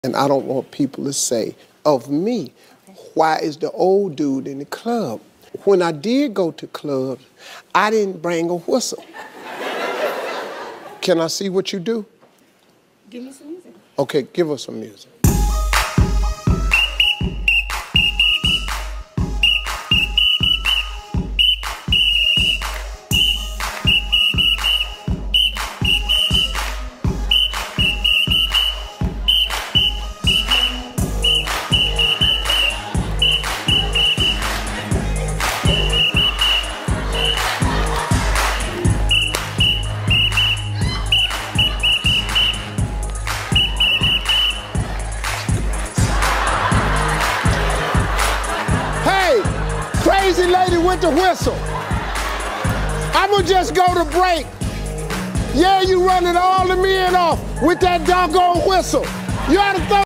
And I don't want people to say of me, why is the old dude in the club? When I did go to clubs, I didn't bring a whistle. Can I see what you do? Give me some music. Okay, give us some music. Crazy lady with the whistle. I'ma just go to break. Yeah, you running all the men off with that doggone whistle. You ought to throw